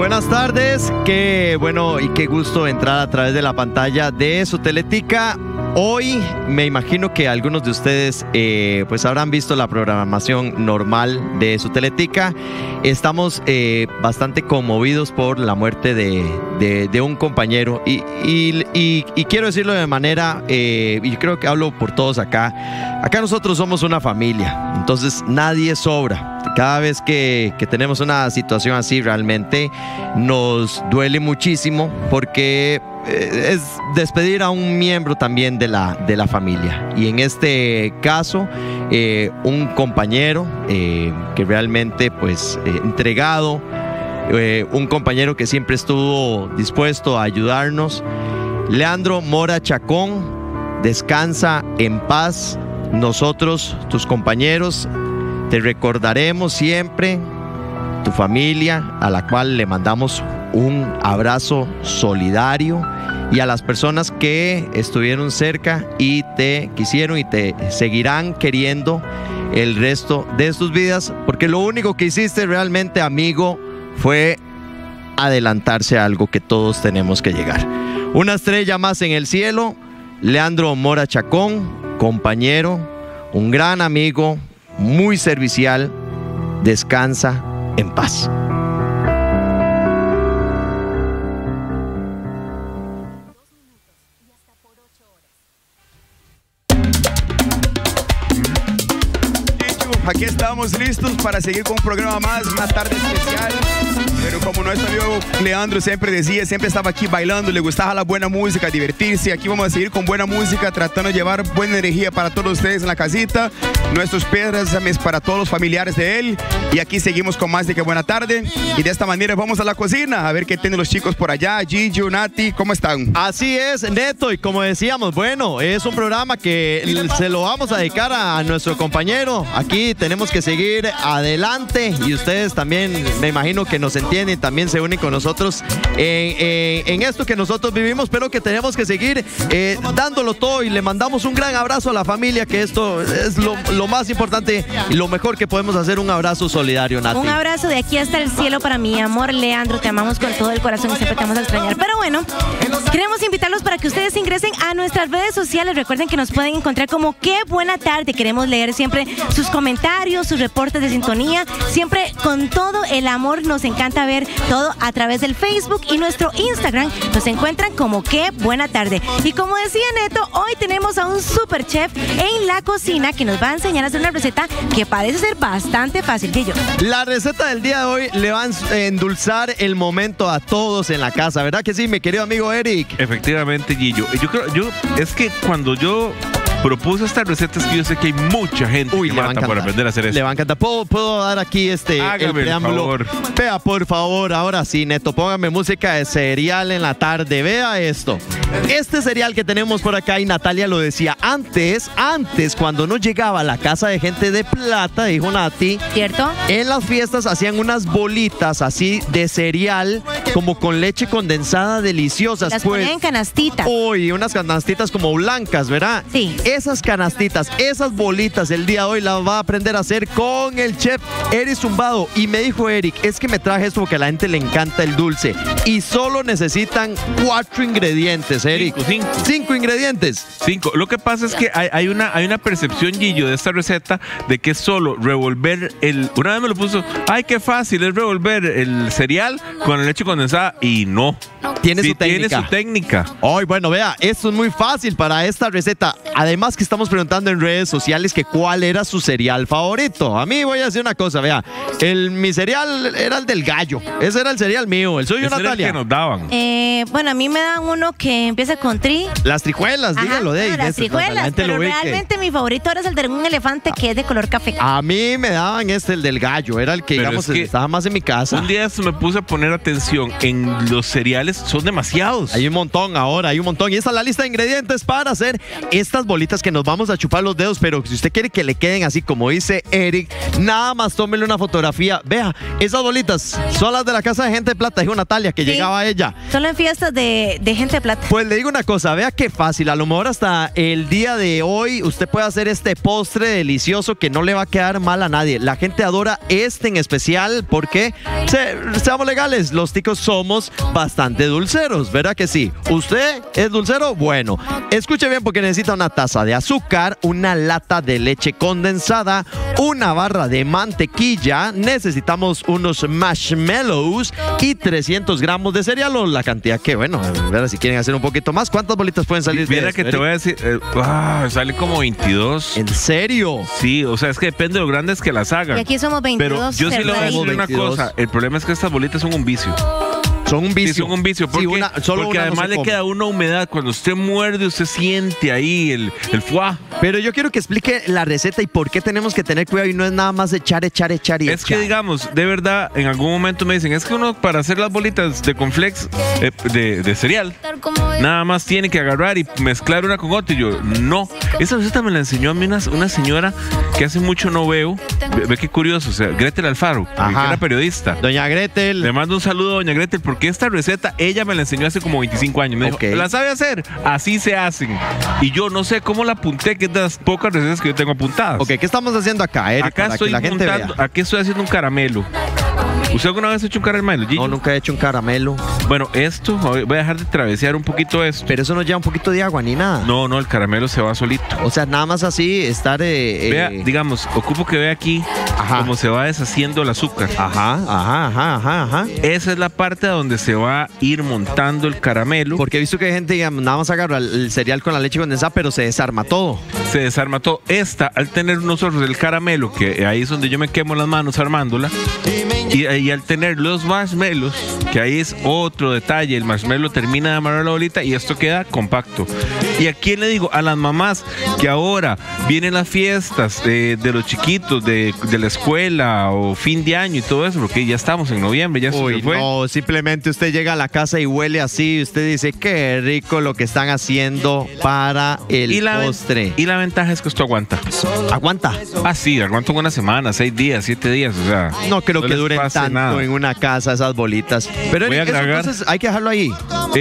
Buenas tardes, qué bueno y qué gusto entrar a través de la pantalla de su Teletica. Hoy me imagino que algunos de ustedes pues habrán visto la programación normal de su Teletica. Estamos bastante conmovidos por la muerte de un compañero y quiero decirlo de manera, y creo que hablo por todos acá. Acá nosotros somos una familia, entonces nadie sobra. Cada vez que tenemos una situación así realmente nos duele muchísimo porque es despedir a un miembro también de la familia. Y en este caso, un compañero que realmente pues entregado, un compañero que siempre estuvo dispuesto a ayudarnos. Leandro Mora Chacón, descansa en paz. Nosotros, tus compañeros, te recordaremos siempre, tu familia, a la cual le mandamos un abrazo solidario, y a las personas que estuvieron cerca y te quisieron y te seguirán queriendo el resto de sus vidas, porque lo único que hiciste realmente, amigo, fue adelantarse a algo que todos tenemos que llegar. Una estrella más en el cielo, Leandro Mora Chacón, compañero, un gran amigo, muy servicial, descansa en paz. Aquí estamos listos para seguir con un programa más, una tarde especial. Pero como nuestro amigo Leandro siempre decía, siempre estaba aquí bailando, le gustaba la buena música, divertirse. Aquí vamos a seguir con buena música, tratando de llevar buena energía para todos ustedes en la casita. Nuestros pésame para todos los familiares de él. Y aquí seguimos con más de Que Buena Tarde. Y de esta manera vamos a la cocina a ver qué tienen los chicos por allá. Gigi, Nati, ¿cómo están? Así es, Neto, y como decíamos, bueno, es un programa que se lo vamos a dedicar a nuestro compañero. Aquí tenemos que seguir adelante y ustedes también, me imagino que nos entienden, también se unen con nosotros en esto que nosotros vivimos, pero que tenemos que seguir dándolo todo, y le mandamos un gran abrazo a la familia, que esto es lo más importante y lo mejor que podemos hacer. Un abrazo solidario, Nati. Un abrazo de aquí hasta el cielo para mi amor, Leandro, te amamos con todo el corazón y siempre te vamos a extrañar. Pero bueno, queremos invitarlos para que ustedes ingresen a nuestras redes sociales. Recuerden que nos pueden encontrar como Qué Buena Tarde. Queremos leer siempre sus comentarios, sus reportes de sintonía, siempre con todo el amor. Nos encanta ver todo a través del Facebook y nuestro Instagram. Nos encuentran como Qué Buena Tarde. Y como decía Neto, hoy tenemos a un super chef en la cocina que nos va a enseñar a hacer una receta que parece ser bastante fácil. Gillo, la receta del día de hoy le va a endulzar el momento a todos en la casa, ¿verdad que sí, mi querido amigo Eric? Efectivamente, Gillo. Es que cuando yo propuse esta receta, es que yo sé que hay mucha gente que mata por aprender a hacer eso. Le va a encantar. ¿Puedo dar aquí el preámbulo? Por favor. Vea, por favor, ahora sí, Neto, póngame música de cereal en la tarde. Vea esto. Este cereal que tenemos por acá, y Natalia lo decía, antes, cuando no llegaba a la casa de gente de plata, dijo Nati, ¿cierto? En las fiestas hacían unas bolitas así de cereal, como con leche condensada, deliciosas. Las ponían en canastitas. Uy, unas canastitas como blancas, ¿verdad? Sí. Esas canastitas, esas bolitas, el día de hoy las va a aprender a hacer con el chef Eric Zumbado. Y me dijo Eric, es que me traje esto porque a la gente le encanta el dulce. Y solo necesitan 4 ingredientes, Eric. 5 ingredientes. 5. Lo que pasa es que hay una percepción, Gillo, de esta receta de que es solo revolver una vez me lo puso, ay, qué fácil es revolver el cereal con la leche condensada, y no. Tiene su técnica. Tiene su técnica. Ay, bueno, vea, esto es muy fácil para esta receta. Además que estamos preguntando en redes sociales que cuál era su cereal favorito. A mí voy a decir una cosa, vea. Mi cereal era el del gallo. Ese era el cereal mío. El suyo, Ese Natalia. era el que nos daban. Bueno, a mí me dan uno que empieza con tri. Las trijuelas, dígalo de ahí. Las trijuelas, pero realmente mi favorito era el de un elefante que es de color café. A mí me daban el del gallo. Era el que, pero digamos, es que estaba más en mi casa. Un día me puse a poner atención en los cereales son demasiados. Hay un montón ahora, hay un montón. Y esta es la lista de ingredientes para hacer estas bolitas que nos vamos a chupar los dedos. Pero si usted quiere que le queden así como dice Eric, nada más tómele una fotografía. Vea, esas bolitas son las de la casa de Gente de Plata. Dijo Natalia que llegaba ella. Solo en fiestas de Gente de Plata. Pues le digo una cosa, vea qué fácil. A lo mejor hasta el día de hoy usted puede hacer este postre delicioso que no le va a quedar mal a nadie. La gente adora este en especial porque, seamos legales, los ticos somos bastante dulceros, ¿verdad que sí? ¿Usted es dulcero? Bueno, escuche bien porque necesita una taza de azúcar, una lata de leche condensada, una barra de mantequilla, necesitamos unos marshmallows y 300 gramos de cereal o la cantidad que, bueno, a ver si quieren hacer un poquito más. ¿Cuántas bolitas pueden salir de Mira eso, que te Eric? voy a decir, sale como 22. ¿En serio? Sí, o sea, es que depende de lo grandes que las hagan. Y aquí somos 22. Pero yo sí le voy a decir una 22. cosa. El problema es que estas bolitas son un vicio. Son un vicio. Sí, son un vicio. Sí, Porque, solo porque una no además se le come. queda una humedad. Cuando usted muerde, usted siente ahí el foie. Pero yo quiero que explique la receta y por qué tenemos que tener cuidado y no es nada más echar y Es que, echar. digamos, de verdad, en algún momento me dicen, es que uno para hacer las bolitas de cornflakes, de cereal, nada más tiene que agarrar y mezclar una con otra. Y yo, no. Esa receta me la enseñó a mí una señora que hace mucho no veo. Ve qué curioso, o sea, Gretel Alfaro, que Ajá. era periodista. Doña Gretel. Le mando un saludo a doña Gretel porque esta receta ella me la enseñó hace como 25 años. Me dijo, Ok. ¿la sabe hacer? Así se hacen. Y yo no sé cómo la apunté, que es de las pocas recetas que yo tengo apuntadas. Ok, ¿qué estamos haciendo acá, Eric? Acá para estoy que la gente montando, vea. aquí estoy haciendo un caramelo. ¿Usted alguna vez ha hecho un caramelo, Gillo? No, nunca he hecho un caramelo. Bueno, esto, voy a dejar de travesear un poquito esto. Pero eso no lleva un poquito de agua ni nada. No, el caramelo se va solito. O sea, nada más así, estar... Vea, digamos, ocupo que vea aquí Ajá. cómo se va deshaciendo el azúcar. Ajá. Esa es la parte donde se va a ir montando el caramelo. Porque he visto que hay gente, digamos, nada más agarra el cereal con la leche condensada, pero se desarma todo. Se desarma todo. Esta, al tener nosotros el caramelo, que ahí es donde yo me quemo las manos armándola, y al tener los marshmallows, que ahí es otro detalle, el marshmallow termina de amarrar la bolita y esto queda compacto. ¿Y a quién le digo? A las mamás que ahora vienen las fiestas de los chiquitos, de la escuela o fin de año y todo eso, porque ya estamos en noviembre, ya Uy, se fue. no, simplemente usted llega a la casa y huele así y usted dice, qué rico lo que están haciendo para el postre. Y la ventaja es que esto aguanta. ¿Aguanta? Ah, sí, aguanta una semana, 6 días, 7 días, o sea. No creo que les duren pase tanto nada. en una casa esas bolitas. Pero Voy a Eric, eso agregar- entonces hay que dejarlo ahí.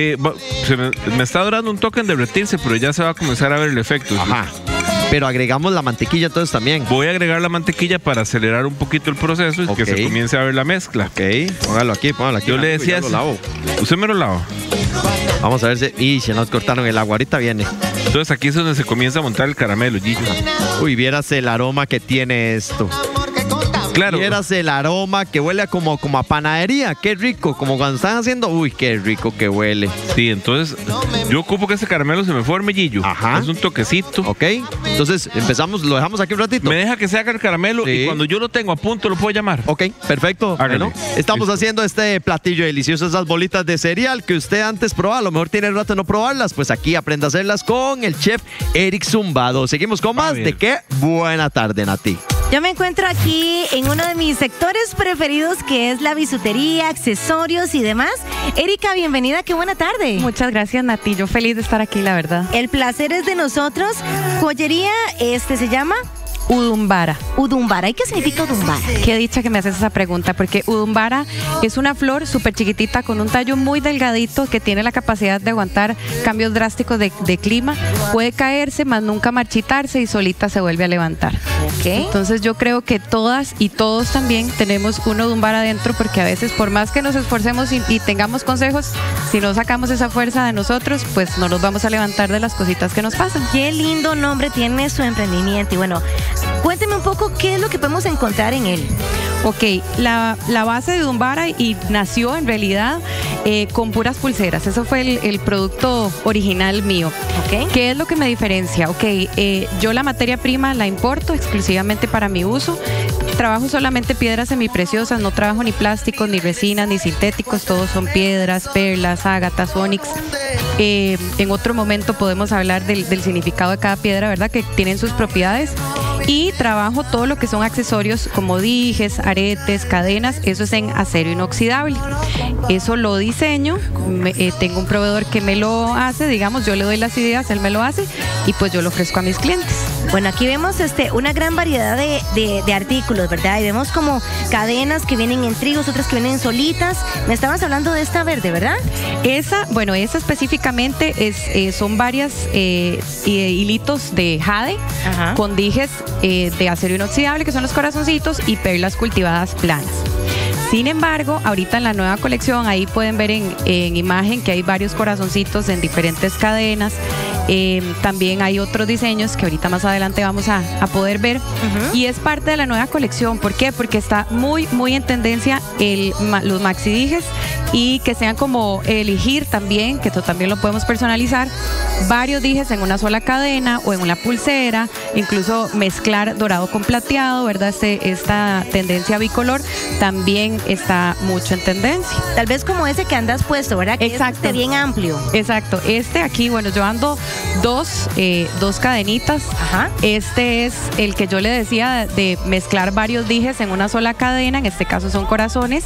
Me está durando un toque en derretirse, pero ya se va a comenzar a ver el efecto. Ajá. Pero agregamos la mantequilla entonces también. Voy a agregar la mantequilla para acelerar un poquito el proceso y Ok. que se comience a ver la mezcla. Ok, póngalo aquí. Yo le decía, Yo lo lavo. ¿usted me lo lava? Vamos a ver si... Y se nos cortaron el agua, ahorita viene. Entonces aquí es donde se comienza a montar el caramelo, Gillo. Uy, vieras el aroma que tiene esto. Claro. Vieras el aroma que huele como a panadería. Qué rico, como cuando están haciendo... Uy, qué rico que huele. Sí, entonces yo ocupo que ese caramelo se me forme, Gillo. Ajá. Es un toquecito. Ok, entonces empezamos, lo dejamos aquí un ratito. Me deja que se haga el caramelo Sí. y cuando yo lo tengo a punto lo puedo llamar. Ok, perfecto. Hágale. Bueno, estamos Listo. haciendo este platillo delicioso, esas bolitas de cereal que usted antes probaba, a lo mejor tiene rato de no probarlas, pues aquí aprenda a hacerlas con el chef Eric Zumbado. Seguimos con más ver. de qué buena tarde, Nati. Yo me encuentro aquí en uno de mis sectores preferidos, que es la bisutería, accesorios y demás. Erika, bienvenida, qué buena tarde. Muchas gracias, Nati. Yo feliz de estar aquí, la verdad. El placer es de nosotros. Joyería, se llama Udumbara. Udumbara. ¿Y qué significa Udumbara? Qué dicha que me haces esa pregunta, porque Udumbara es una flor súper chiquitita con un tallo muy delgadito que tiene la capacidad de aguantar cambios drásticos de clima. Puede caerse, más nunca marchitarse y solita se vuelve a levantar. Ok. Entonces yo creo que todas y todos también tenemos un Udumbara adentro, porque a veces por más que nos esforcemos y tengamos consejos, si no sacamos esa fuerza de nosotros, pues no nos vamos a levantar de las cositas que nos pasan. Qué lindo nombre tiene su emprendimiento. Y bueno, cuénteme un poco qué es lo que podemos encontrar en él. Ok, la base de Udumbara y nació en realidad con puras pulseras. Eso fue el producto original mío. Ok. ¿Qué es lo que me diferencia? Ok, yo la materia prima la importo exclusivamente para mi uso. Trabajo solamente piedras semipreciosas, no trabajo ni plásticos, ni resinas, ni sintéticos. Todos son piedras, perlas, ágatas, ónix. En otro momento podemos hablar del significado de cada piedra, ¿verdad? Que tienen sus propiedades. Y trabajo todo lo que son accesorios como dijes, aretes, cadenas, eso es en acero inoxidable. Eso lo diseño, tengo un proveedor que me lo hace, digamos, yo le doy las ideas, él me lo hace y pues yo lo ofrezco a mis clientes. Bueno, aquí vemos una gran variedad de artículos, ¿verdad? Y vemos como cadenas que vienen en trigos, otras que vienen solitas. Me estabas hablando de esta verde, ¿verdad? Esa específicamente son varias hilitos de jade. Ajá. Con dijes de acero inoxidable, que son los corazoncitos, y perlas cultivadas planas. Sin embargo, ahorita en la nueva colección, ahí pueden ver en imagen que hay varios corazoncitos en diferentes cadenas. También hay otros diseños que ahorita más adelante vamos a poder ver. Y es parte de la nueva colección. ¿Por qué? Porque está muy, muy en tendencia los maxi dijes, y que sean como elegir también, que esto también lo podemos personalizar, varios dijes en una sola cadena o en una pulsera, incluso mezclar dorado con plateado, ¿verdad? Esta tendencia bicolor también está mucho en tendencia. Tal vez como ese que andas puesto, ¿verdad? Que exacto. Es bien amplio. Exacto. Aquí, bueno, yo ando dos cadenitas. Ajá. Este es el que yo le decía de mezclar varios dijes en una sola cadena, en este caso son corazones.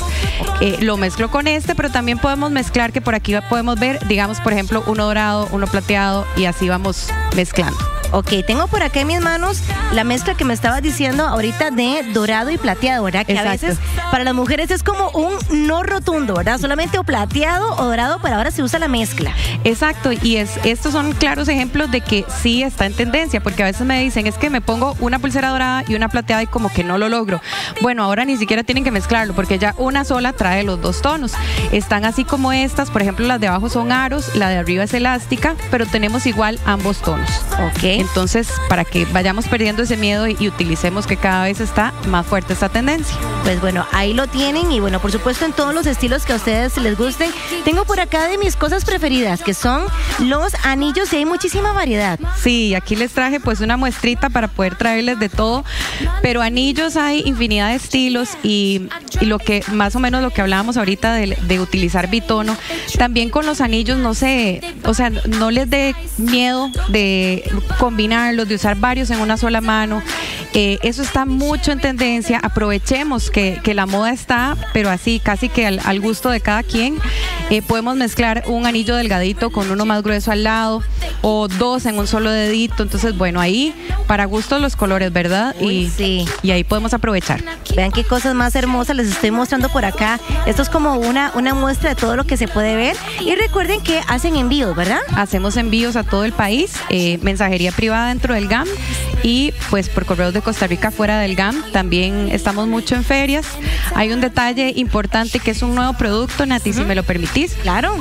Lo mezclo con pero también podemos mezclar, que por aquí podemos ver, digamos, por ejemplo, uno dorado, uno plateado, y así vamos mezclando. Ok, tengo por acá en mis manos la mezcla que me estabas diciendo ahorita de dorado y plateado, ¿verdad? Que exacto. A veces para las mujeres es como un no rotundo, ¿verdad? Solamente o plateado o dorado, pero ahora se usa la mezcla. Exacto, y estos son claros ejemplos de que sí está en tendencia, porque a veces me dicen, es que me pongo una pulsera dorada y una plateada y como que no lo logro. Bueno, ahora ni siquiera tienen que mezclarlo, porque ya una sola trae los dos tonos. Están así como estas, por ejemplo, las de abajo son aros, la de arriba es elástica, pero tenemos igual ambos tonos. Ok. Entonces, para que vayamos perdiendo ese miedo y utilicemos que cada vez está más fuerte esta tendencia. Pues bueno, ahí lo tienen, y bueno, por supuesto en todos los estilos que a ustedes les gusten. Tengo por acá de mis cosas preferidas, que son los anillos, y hay muchísima variedad. Sí, aquí les traje pues una muestrita para poder traerles de todo, pero anillos hay infinidad de estilos, y lo que más o menos lo que hablábamos ahorita de utilizar bitono, también con los anillos, no sé, o sea, no les dé miedo de combinarlos, de usar varios en una sola mano. Eso está mucho en tendencia. Aprovechemos que la moda está, pero así casi que al gusto de cada quien. Podemos mezclar un anillo delgadito con uno más grueso al lado, o dos en un solo dedito. Entonces, bueno, ahí para gustos los colores, ¿verdad? Sí. Y ahí podemos aprovechar. Vean qué cosas más hermosas les estoy mostrando por acá. Esto es como una muestra de todo lo que se puede ver. Y recuerden que hacen envíos, ¿verdad? Hacemos envíos a todo el país, mensajería privada dentro del GAM, y pues por correos de Costa Rica fuera del GAM. También estamos mucho en ferias. Hay un detalle importante que es un nuevo producto, Nati, si me lo permitís. Claro.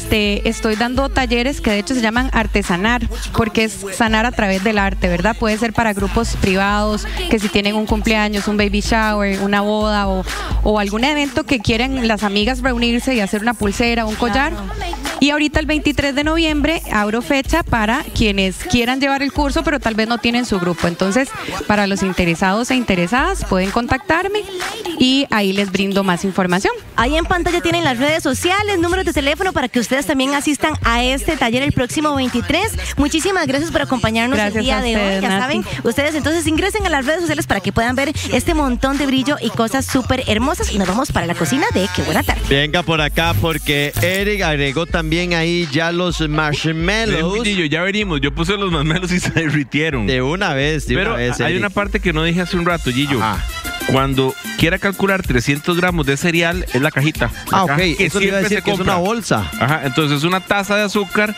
Estoy dando talleres que de hecho se llaman Artesanar, porque es sanar a través del arte, ¿verdad? Puede ser para grupos privados, que si tienen un cumpleaños, un baby shower, una boda o algún evento que quieren las amigas reunirse y hacer una pulsera, un collar. Claro. Y ahorita el 23 de noviembre abro fecha para quienes quieran llevar el curso, pero tal vez no tienen su grupo. Entonces, para los interesados e interesadas, pueden contactarme y ahí les brindo más información. Ahí en pantalla tienen las redes sociales, números de teléfono para que ustedes también asistan a este taller el próximo 23. Muchísimas gracias por acompañarnos el día de hoy. Ya saben, ustedes entonces ingresen a las redes sociales para que puedan ver este montón de brillo y cosas súper hermosas. Y nos vamos para la cocina de Qué Buena Tarde. Venga por acá, porque Eric agregó también ahí ya los marshmallows. Ya venimos, yo puse los marshmallows y se derritieron. De una vez, Pero hay Eric. una parte que no dije hace un rato, Gillo. Ajá. Cuando quiera calcular 300 gramos de cereal, es la cajita. Ok, eso le iba a decir que es una bolsa. Ajá, entonces una taza de azúcar,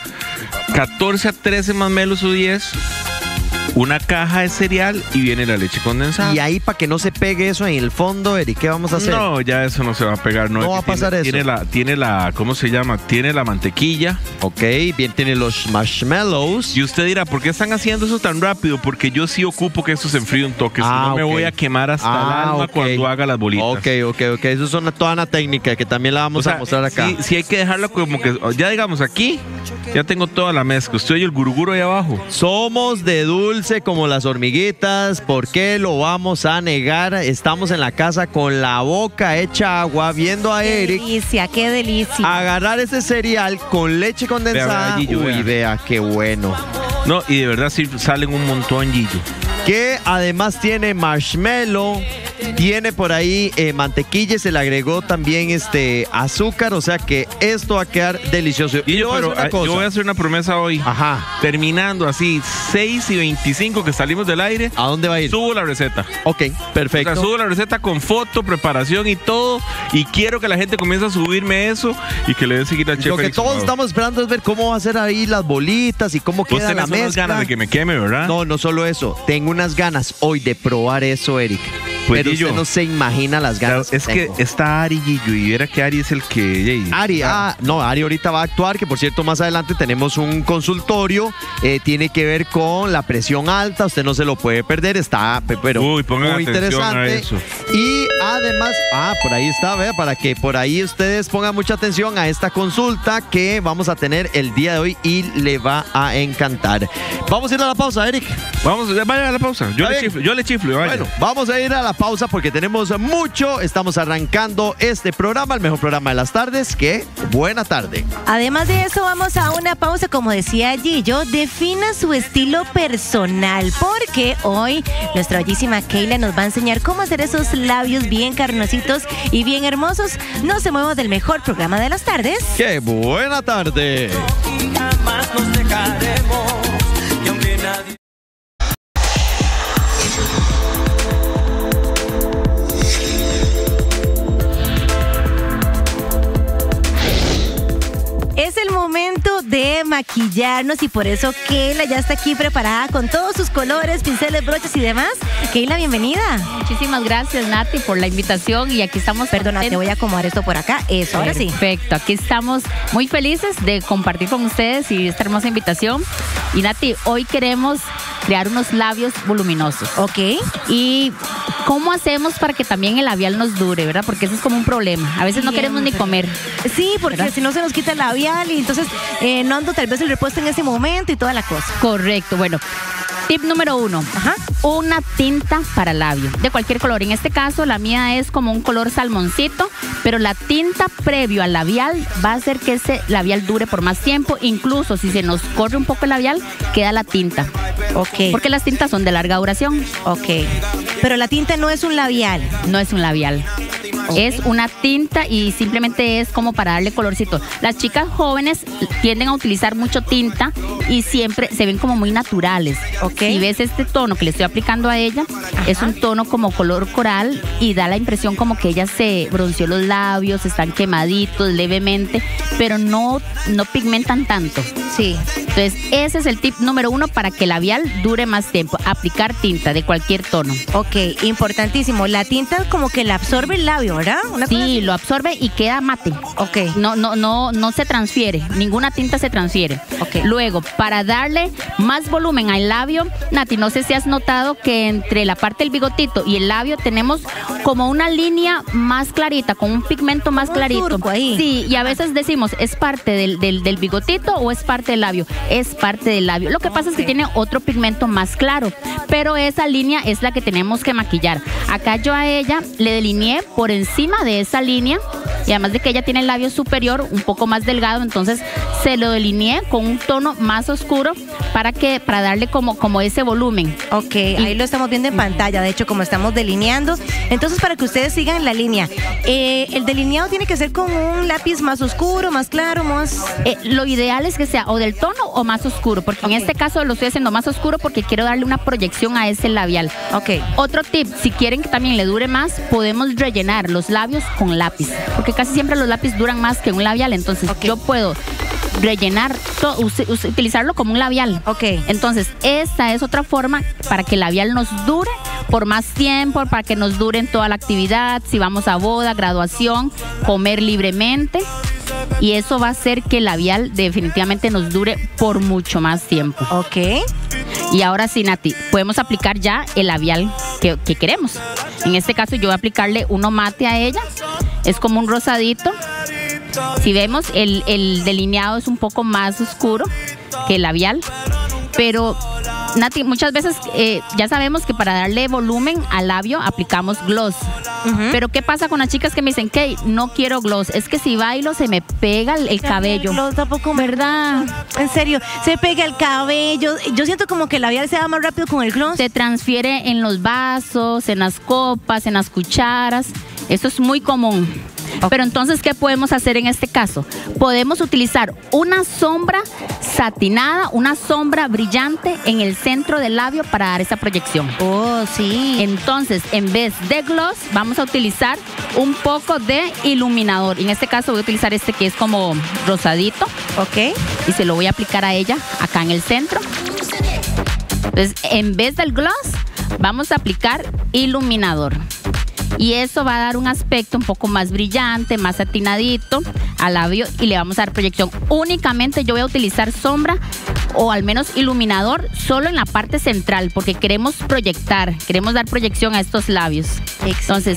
14 a 13 marshmallows o 10, una caja de cereal y viene la leche condensada. Y ahí, para que no se pegue eso en el fondo, Eric, ¿qué vamos a hacer? No, ya eso no se va a pegar. No va a pasar eso. Tiene la, ¿cómo se llama? Tiene la mantequilla. Ok, bien, tiene los marshmallows. Y usted dirá, ¿por qué están haciendo eso tan rápido? Porque yo sí ocupo que eso se enfríe un toque. Si no, me voy a quemar hasta el alma cuando haga las bolitas. Ok. Eso es toda una técnica que también la vamos a mostrar acá. Sí, hay que dejarlo como que, ya digamos aquí, ya tengo toda la mezcla. Usted oye el guruguro ahí abajo. Somos de dulce como las hormiguitas. ¿Por qué lo vamos a negar? Estamos en la casa con la boca hecha agua, viendo a Eric. Qué delicia. Agarrar ese cereal con leche condensada. Vea, Gillo, vea qué bueno. No, y de verdad sí salen un montón, Gillo. que además tiene marshmallow, tiene por ahí mantequilla, se le agregó también azúcar, o sea que esto va a quedar delicioso. Y yo voy a hacer una promesa hoy. Ajá. Terminando así, 6:25 que salimos del aire. ¿A dónde va a ir? Subo la receta. Ok, perfecto. O sea, subo la receta con foto, preparación y todo. Y quiero que la gente comience a subirme eso y que le den seguir al chef. Lo que todos estamos esperando es ver cómo va a ser ahí las bolitas y cómo queda la mezcla. Unas ganas de que me queme, ¿verdad? No solo eso. Tengo unas ganas hoy de probar eso, Eric. Pues pero usted no se imagina las ganas. Es que está Ari Gillo y viera que Ari es el que... Ari ahorita va a actuar, que por cierto más adelante tenemos un consultorio, tiene que ver con la presión alta, usted no se lo puede perder, está muy interesante. A eso. Y además, por ahí está, vea, para que por ahí ustedes pongan mucha atención a esta consulta que vamos a tener el día de hoy y le va a encantar. Vamos a ir a la pausa, Eric. Vaya a la pausa. Yo le chiflo. Vaya. Bueno, vamos a ir a la pausa porque tenemos mucho. Estamos arrancando este programa, el mejor programa de las tardes. ¡Qué buena tarde! Además de eso, vamos a una pausa. Como decía Gillo, defina su estilo personal, porque hoy nuestra bellísima Keila nos va a enseñar cómo hacer esos labios bien carnositos y bien hermosos. No se muevan del mejor programa de las tardes. ¡Qué buena tarde! Jamás nos dejaremos, y aunque nadie... Es el momento de maquillarnos y por eso Keila ya está aquí preparada con todos sus colores, pinceles, broches y demás. Keila, bienvenida. Muchísimas gracias, Nati, por la invitación y aquí estamos. Perdona, te voy a acomodar esto por acá. Eso, ahora sí. Perfecto, aquí estamos muy felices de compartir con ustedes y esta hermosa invitación. Y Nati, hoy queremos crear unos labios voluminosos. Ok. Y ¿cómo hacemos para que también el labial nos dure, verdad? Porque eso es como un problema. A veces no queremos ni comer. Sí, porque ¿verdad? si no se nos quita el labial y entonces no ando tal vez el repuesto en ese momento y toda la cosa. Correcto, bueno. Tip número 1, una tinta para labio, de cualquier color. En este caso, la mía es como un color salmoncito, pero la tinta previo al labial va a hacer que ese labial dure por más tiempo. Incluso si se nos corre un poco el labial, queda la tinta. Ok. Porque las tintas son de larga duración. Ok. Pero la tinta no es un labial. No es un labial. Okay. Es una tinta y simplemente es como para darle colorcito. Las chicas jóvenes tienden a utilizar mucho tinta y siempre se ven como muy naturales. Okay. Si ves este tono que le estoy aplicando a ella, es un tono como color coral y da la impresión como que ella se bronceó los labios, están quemaditos levemente, pero no pigmentan tanto. Sí. Entonces, ese es el tip número 1 para que el labial dure más tiempo. Aplicar tinta de cualquier tono. Ok, importantísimo. La tinta como que la absorbe el labio, ¿verdad? Sí, lo absorbe y queda mate. Ok. No se transfiere. Ninguna tinta se transfiere. Ok. Luego, para darle más volumen al labio, Nati, no sé si has notado que entre la parte del bigotito y el labio tenemos como una línea más clarita, con un pigmento más clarito. Surco ahí. Sí, y a veces decimos, ¿es parte del bigotito o es parte del labio? Es parte del labio. Lo que pasa es que tiene otro pigmento más claro, pero esa línea es la que tenemos que maquillar. Acá yo a ella le delineé por encima de esa línea y además de que ella tiene el labio superior un poco más delgado, entonces se lo delineé con un tono más oscuro para darle como ese volumen. Ok, ahí lo estamos viendo en pantalla, de hecho, como estamos delineando. Entonces, para que ustedes sigan la línea, el delineado tiene que ser con un lápiz más oscuro, más claro, más... Lo ideal es que sea o del tono o más oscuro, porque en este caso lo estoy haciendo más oscuro porque quiero darle una proyección a ese labial. Ok. Otro tip, si quieren que también le dure más, podemos rellenar los labios con lápiz, porque casi siempre los lápices duran más que un labial, entonces yo puedo rellenar, utilizarlo como un labial. Ok. Entonces, esta es otra forma para que el labial nos dure por más tiempo, para que nos dure en toda la actividad, si vamos a boda, graduación, comer libremente. Y eso va a hacer que el labial definitivamente nos dure por mucho más tiempo. Ok. Y ahora sí, Nati, podemos aplicar ya el labial que queremos. En este caso yo voy a aplicarle uno mate a ella. Es como un rosadito. Si vemos, el delineado es un poco más oscuro que el labial, pero Nati, muchas veces ya sabemos que para darle volumen al labio aplicamos gloss. Pero ¿qué pasa con las chicas que me dicen que no quiero gloss? Es que si bailo se me pega el cabello. Gloss tampoco, ¿verdad? En serio, se pega el cabello. Yo siento como que el labial se va más rápido con el gloss. Se transfiere en los vasos, en las copas, en las cucharas. Esto es muy común. Pero entonces, ¿qué podemos hacer en este caso? Podemos utilizar una sombra satinada, una sombra brillante en el centro del labio para dar esa proyección. Oh, sí. Entonces, en vez de gloss, vamos a utilizar un poco de iluminador. En este caso voy a utilizar este que es como rosadito. Ok. Y se lo voy a aplicar a ella, acá en el centro. Entonces, en vez del gloss, vamos a aplicar iluminador. Y eso va a dar un aspecto un poco más brillante, más satinadito al labio y le vamos a dar proyección. Únicamente yo voy a utilizar sombra o al menos iluminador solo en la parte central porque queremos proyectar, queremos dar proyección a estos labios. Entonces,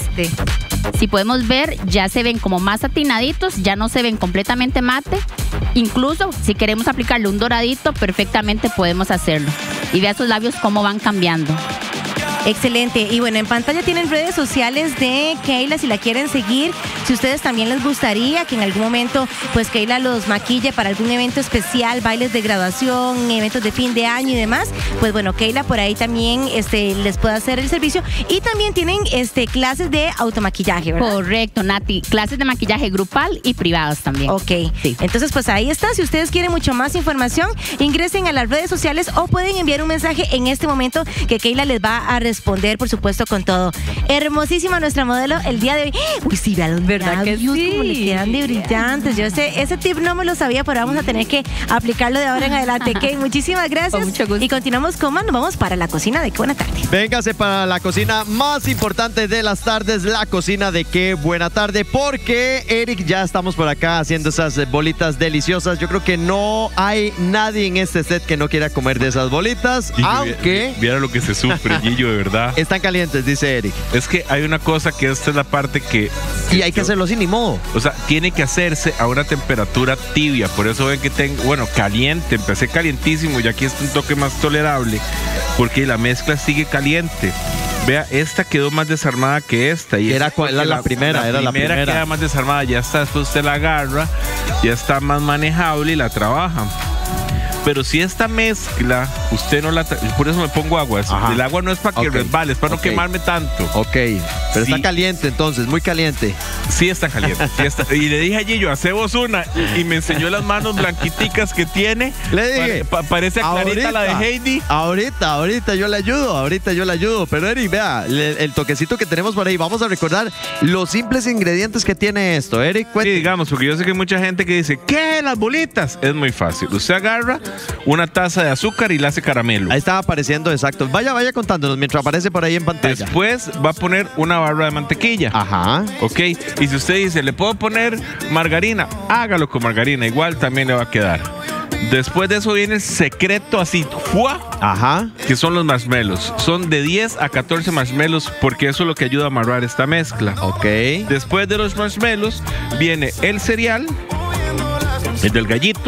si podemos ver, ya se ven como más satinaditos, ya no se ven completamente mate. Incluso si queremos aplicarle un doradito, perfectamente podemos hacerlo. Y vea esos labios cómo van cambiando. Excelente. Y bueno, en pantalla tienen redes sociales de Keila si la quieren seguir. Si ustedes también les gustaría que en algún momento pues Keila los maquille para algún evento especial, bailes de graduación, eventos de fin de año y demás, pues bueno, Keila por ahí también les puede hacer el servicio. Y también tienen clases de automaquillaje, ¿verdad? Correcto, Nati. Clases de maquillaje grupal y privadas también. Ok. Sí. Entonces pues ahí está. Si ustedes quieren mucho más información, ingresen a las redes sociales o pueden enviar un mensaje en este momento que Keila les va a responder, por supuesto, con todo. Hermosísima nuestra modelo el día de hoy. Uy, sí, vean los ¿verdad que labios, sí? como le quedan de brillantes. Yo ese tip no me lo sabía, pero vamos a tener que aplicarlo de ahora en adelante. Kay, muchísimas gracias. Con mucho gusto. Y continuamos con más. Nos vamos para la cocina de Qué Buena Tarde. Véngase para la cocina más importante de las tardes, la cocina de Qué Buena Tarde, porque Eric, ya estamos por acá haciendo esas bolitas deliciosas. Yo creo que no hay nadie en este set que no quiera comer de esas bolitas, aunque Viera lo que se sufre, Gillo, de verdad. están calientes, dice Eric. Es que hay una cosa que esta es la parte que Y hay que hacerlo sin ni modo. O sea, tiene que hacerse a una temperatura tibia. Por eso ven que tengo, bueno, caliente. Empecé calientísimo y aquí está un toque más tolerable porque la mezcla sigue caliente. Vea, esta quedó más desarmada que esta. Y Era la primera, era la primera. queda más desarmada, ya está, después usted la agarra, ya está más manejable y la trabaja. Pero si esta mezcla, usted no la... Por eso me pongo agua. El agua no es para que resbale, es para no quemarme tanto. Ok, pero está caliente entonces, muy caliente. Sí está caliente. Sí está. Y le dije a Gillo, hace vos una. Y me enseñó las manos blanquiticas que tiene. Le dije, parece a Clarita, la de Heidi. Ahorita yo le ayudo. Pero Eric, vea, el toquecito que tenemos por ahí. Vamos a recordar los simples ingredientes que tiene esto. Eric, Sí, digamos, porque yo sé que hay mucha gente que dice, ¿qué? Las bolitas. Es muy fácil. Usted agarra una taza de azúcar y la hace caramelo. Ahí estaba apareciendo, exacto. Vaya contándonos mientras aparece por ahí en pantalla. Después va a poner una barra de mantequilla. Ajá. Ok, y si usted dice, ¿le puedo poner margarina? Hágalo con margarina, igual también le va a quedar. Después de eso viene el secreto así, ¡fua! Ajá. Que son los marshmallows. Son de 10 a 14 marshmallows porque eso es lo que ayuda a amarrar esta mezcla. Ok. Después de los marshmallows viene el cereal, el del gallito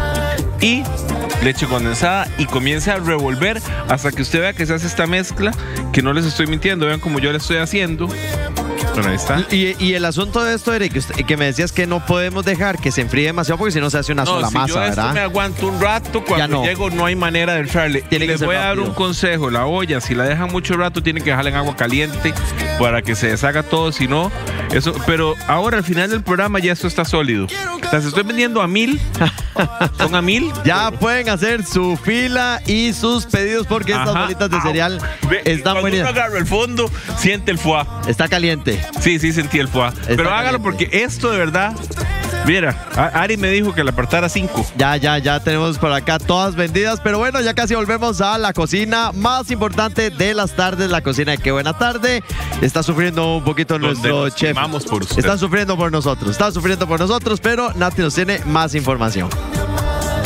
y leche condensada y comience a revolver hasta que usted vea que se hace esta mezcla, que no les estoy mintiendo, vean como yo la estoy haciendo. Bueno, ahí está. Y el asunto de esto, Eric, que me decías que no podemos dejar que se enfríe demasiado porque si no se hace una sola masa, yo ¿verdad? esto me aguanto un rato, cuando llego no hay manera de enfriarle. Tiene que Les ser voy a dar rápido. un consejo, la olla, si la dejan mucho rato, tienen que dejarla en agua caliente para que se deshaga todo, si no, eso, pero ahora al final del programa ya esto está sólido. Las estoy vendiendo a 1,000. Son a 1,000. Ya pueden hacer su fila y sus pedidos porque estas bolitas de cereal están buenas. Cuando uno agarra el fondo, siente el foie. Está caliente. Sí, sentí el foie. Pero hágalo porque esto de verdad. Mira, Ari me dijo que le apartara 5. Ya tenemos por acá todas vendidas. Pero bueno, ya casi volvemos a la cocina más importante de las tardes, la cocina de Qué Buena Tarde. Está sufriendo un poquito nuestro chef. Por usted. Está sufriendo por nosotros, pero Nati nos tiene más información.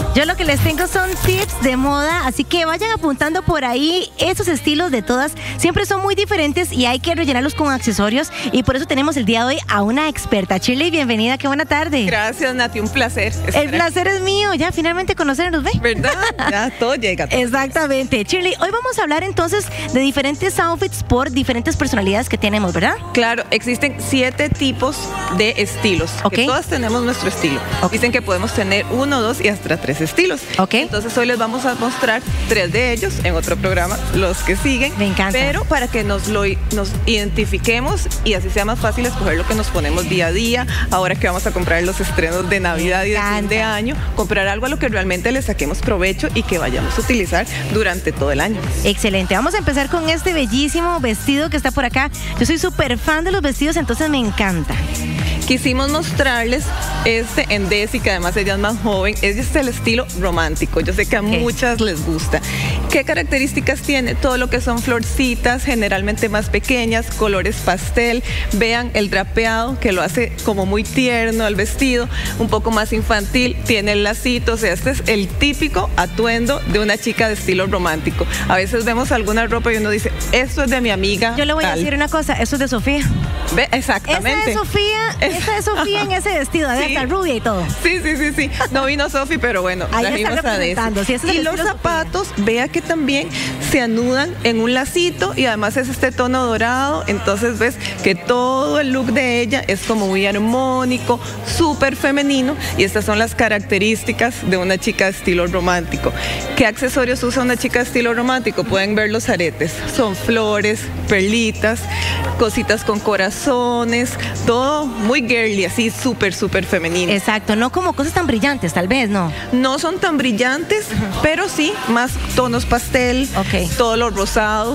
Yo lo que les tengo son tips de moda, así que vayan apuntando por ahí. Esos estilos de todas siempre son muy diferentes y hay que rellenarlos con accesorios. Y por eso tenemos el día de hoy a una experta. Shirley, bienvenida, qué buena tarde. Gracias, Nati, un placer. El placer es mío, ya finalmente conocernos, ¿ve? ¿Verdad? Ya todo llega. Exactamente. Shirley, hoy vamos a hablar entonces de diferentes outfits por diferentes personalidades que tenemos, ¿verdad? Claro, existen 7 tipos de estilos. Okay. Que todas tenemos nuestro estilo. Okay. Dicen que podemos tener 1, 2 y hasta 3 estilos. Okay. Entonces hoy les vamos a mostrar 3 de ellos en otro programa, los que siguen. Me encanta. Pero para que nos identifiquemos y así sea más fácil escoger lo que nos ponemos día a día, ahora que vamos a comprar los estrenos de Navidad y de fin de año, comprar algo a lo que realmente le saquemos provecho y que vayamos a utilizar durante todo el año. Excelente. Vamos a empezar con este bellísimo vestido que está por acá. Yo soy súper fan de los vestidos, entonces me encanta. Quisimos mostrarles este en Desi, que además ella es más joven. Este es el estilo romántico. Yo sé que a muchas les gusta. ¿Qué características tiene? Todo lo que son florcitas, generalmente más pequeñas, colores pastel. Vean el drapeado, que lo hace como muy tierno al vestido, un poco más infantil. Tiene el lacito, o sea, este es el típico atuendo de una chica de estilo romántico. A veces vemos alguna ropa y uno dice, esto es de mi amiga. Yo le voy a decir una cosa, eso es de Sofía. ¿Ve? Exactamente. Esa es Sofía en ese vestido, de esta rubia y todo. Sí. No vino Sofi, pero bueno, trajimos a Desi. Y los zapatos, vea que también se anudan en un lacito y además es este tono dorado. Entonces ves que todo el look de ella es como muy armónico, súper femenino. Y estas son las características de una chica de estilo romántico. ¿Qué accesorios usa una chica de estilo romántico? Pueden ver los aretes. Son flores, perlitas, cositas con corazones, todo muy girly, así súper femenino. Exacto, no como cosas tan brillantes, tal vez, ¿no? No son tan brillantes, pero sí más tonos pastel, todo lo rosado,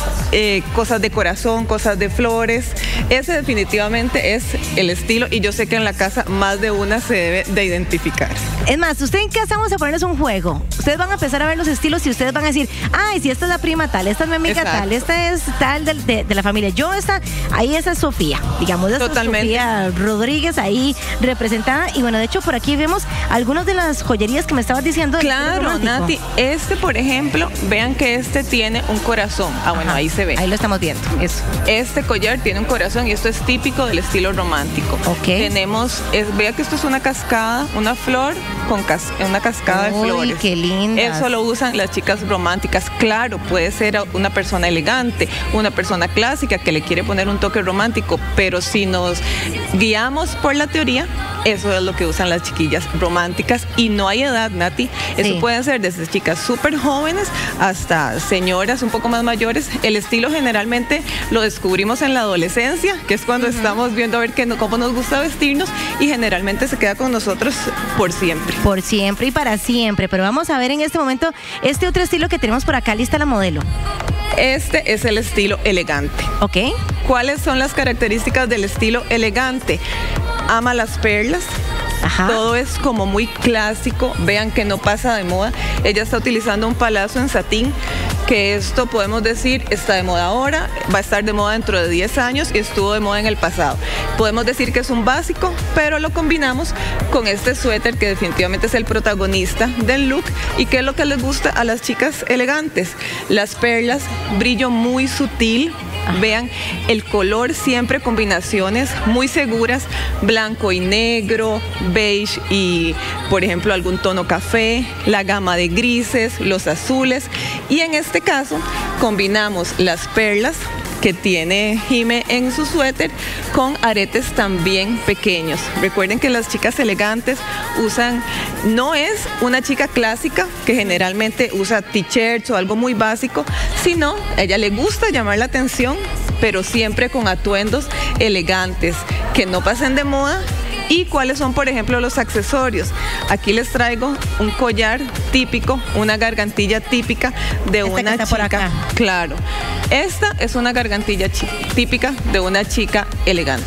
cosas de corazón, cosas de flores. Ese definitivamente es el estilo y yo sé que en la casa más de una se debe de identificar. Es más, usted en casa vamos a ponerles un juego. Ustedes van a empezar a ver los estilos y ustedes van a decir, ay, si esta es la prima tal, esta es mi amiga tal, esta es tal de la familia. Ahí esa es Sofía, digamos, esa es Sofía Rodríguez ahí representada. Y bueno, de hecho por aquí vemos algunas de las joyerías que me estabas diciendo. Claro, Nati, este por ejemplo, vean que este tiene un corazón. Bueno, ahí se ve. Ahí lo estamos viendo, eso. Este collar tiene un corazón y esto es típico del estilo romántico. Tenemos, vea que esto es una cascada, una flor con una cascada de flores. Qué linda. Eso lo usan las chicas románticas. Claro, puede ser una persona elegante, una persona clásica que le quiere poner un toque romántico, pero si nos guiamos por la teoría, eso es lo que usan las chiquillas románticas y no hay edad, Nati. Eso pueden ser desde chicas súper jóvenes hasta señoras un poco más mayores. El estilo generalmente lo descubrimos en la adolescencia, que es cuando estamos viendo a ver cómo nos gusta vestirnos y generalmente se queda con nosotros por siempre. Por siempre y para siempre. Pero vamos a ver en este momento este otro estilo que tenemos por acá, lista la modelo. Este es el estilo elegante. ¿Cuáles son las características del estilo elegante? Ama las perlas. Todo es como muy clásico. Vean que no pasa de moda. Ella está utilizando un palazo en satín, que esto podemos decir está de moda ahora, va a estar de moda dentro de 10 años y estuvo de moda en el pasado. Podemos decir que es un básico, pero lo combinamos con este suéter que definitivamente es el protagonista del look. ¿Y qué es lo que les gusta a las chicas elegantes? Las perlas, brillo muy sutil. Vean el color, siempre combinaciones muy seguras, blanco y negro, beige y por ejemplo algún tono café, la gama de grises, los azules y en este caso combinamos las perlas que tiene Jime en su suéter con aretes también pequeños. Recuerden que las chicas elegantes usan, no es una chica clásica que generalmente usa t-shirts o algo muy básico, sino a ella le gusta llamar la atención, pero siempre con atuendos elegantes que no pasen de moda. ¿Y cuáles son, por ejemplo, los accesorios? Aquí les traigo un collar típico, una gargantilla típica de una chica. Claro. Esta es una gargantilla típica de una chica elegante.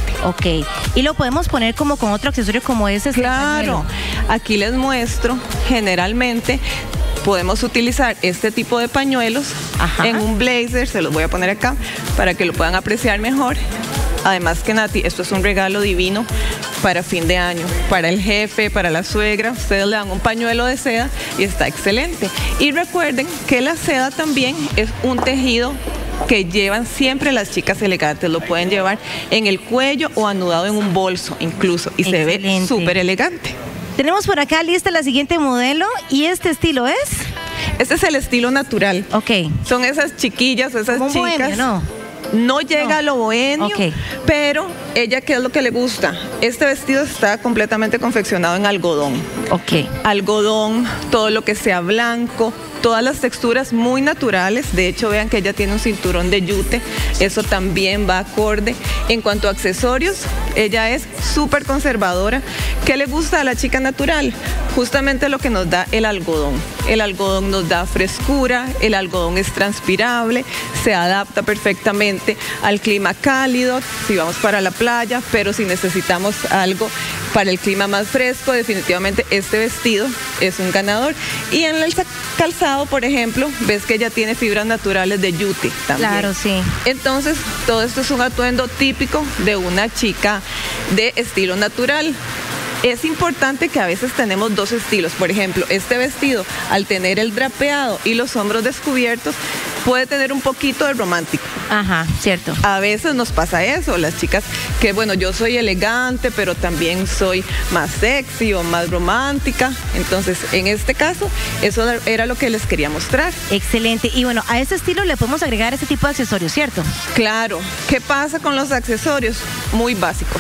Y lo podemos poner como con otro accesorio como ese. Claro. Aquí les muestro, generalmente podemos utilizar este tipo de pañuelos en un blazer, se los voy a poner acá para que lo puedan apreciar mejor. Además que Nati, esto es un regalo divino para fin de año, para el jefe, para la suegra. Ustedes le dan un pañuelo de seda y está excelente. Y recuerden que la seda también es un tejido que llevan siempre las chicas elegantes. Lo pueden llevar en el cuello o anudado en un bolso incluso, y se ve súper elegante. Tenemos por acá lista la siguiente modelo, y este estilo es... Este es el estilo natural. Ok. Son esas chiquillas, esas como chicas. bohemio, ¿no? No llega a lo bohemio, Ok. pero ella, ¿qué es lo que le gusta? Este vestido está completamente confeccionado en algodón. Ok. Algodón, todo lo que sea blanco, todas las texturas muy naturales. De hecho, vean que ella tiene un cinturón de yute, eso también va acorde. En cuanto a accesorios, ella es súper conservadora. ¿Qué le gusta a la chica natural? Justamente lo que nos da el algodón. El algodón nos da frescura, el algodón es transpirable, se adapta perfectamente al clima cálido, si vamos para la playa, pero si necesitamos algo para el clima más fresco, definitivamente este vestido es un ganador. Y en el calzado, por ejemplo, ves que ella tiene fibras naturales de yute también. Claro, sí. Entonces, todo esto es un atuendo típico de una chica de estilo natural. Es importante que a veces tenemos dos estilos. Por ejemplo, este vestido, al tener el drapeado y los hombros descubiertos, puede tener un poquito de romántico. Ajá, cierto. A veces nos pasa eso, las chicas que, bueno, yo soy elegante, pero también soy más sexy o más romántica. Entonces, en este caso, eso era lo que les quería mostrar. Excelente. Y bueno, a este estilo le podemos agregar ese tipo de accesorios, ¿cierto? Claro. ¿Qué pasa con los accesorios? Muy básicos.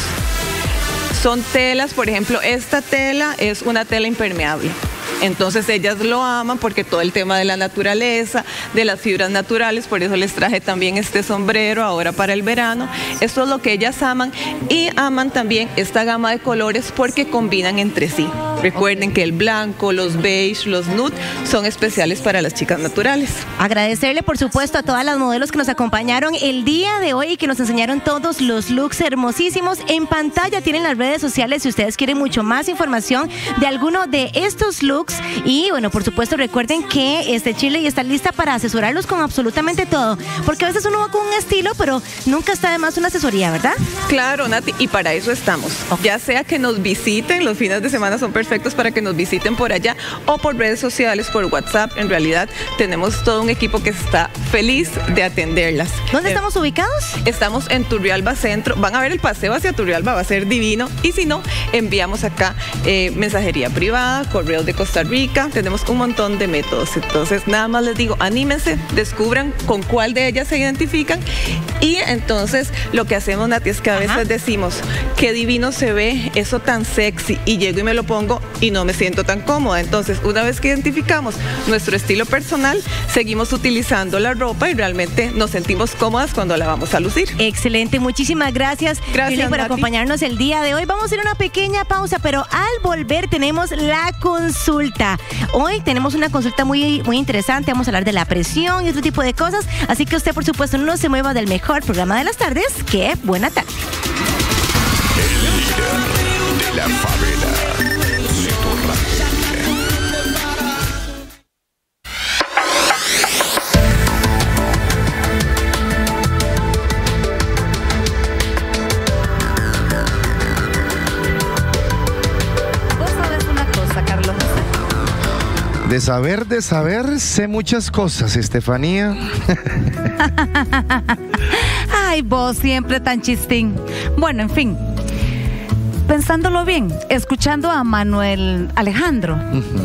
Son telas, por ejemplo, esta tela es una tela impermeable. Entonces ellas lo aman porque todo el tema de la naturaleza, de las fibras naturales, por eso les traje también este sombrero ahora para el verano. Esto es lo que ellas aman, y aman también esta gama de colores porque combinan entre sí. Recuerden que el blanco, los beige, los nude son especiales para las chicas naturales. Agradecerle, por supuesto, a todas las modelos que nos acompañaron el día de hoy y que nos enseñaron todos los looks hermosísimos. En pantalla tienen las redes sociales si ustedes quieren mucho más información de alguno de estos looks. Y bueno, por supuesto, recuerden que Shirley está lista para asesorarlos con absolutamente todo, porque a veces uno va con un estilo, pero nunca está de más una asesoría, ¿verdad? Claro, Nati, y para eso estamos. Ya sea que nos visiten, los fines de semana son perfectos para que nos visiten por allá, o por redes sociales, por WhatsApp. En realidad tenemos todo un equipo que está feliz de atenderlas. ¿Dónde estamos ubicados? Estamos en Turrialba Centro. Van a ver el paseo hacia Turrialba, va a ser divino. Y si no, enviamos acá mensajería privada, correos de Costa Rica. Tenemos un montón de métodos. Entonces, nada más les digo, anímense, descubran con cuál de ellas se identifican. Y entonces, lo que hacemos, Nati, es que a veces decimos, qué divino se ve eso tan sexy, y llego y me lo pongo y no me siento tan cómoda. Entonces, una vez que identificamos nuestro estilo personal, seguimos utilizando la ropa y realmente nos sentimos cómodas cuando la vamos a lucir. Excelente, muchísimas gracias. Gracias por acompañarnos el día de hoy. Vamos a hacer una pequeña pausa, pero al volver tenemos la consulta. Hoy tenemos una consulta muy interesante. Vamos a hablar de la presión y otro tipo de cosas. Así que usted, por supuesto, no se mueva del mejor programa de las tardes. ¡Qué buena tarde! El líder de la favela, Neto Radio. Vos sabés una cosa, Carlos. De saber, sé muchas cosas, Estefanía. Ay, vos siempre tan chistín. Bueno, en fin. Pensándolo bien, escuchando a Manuel Alejandro.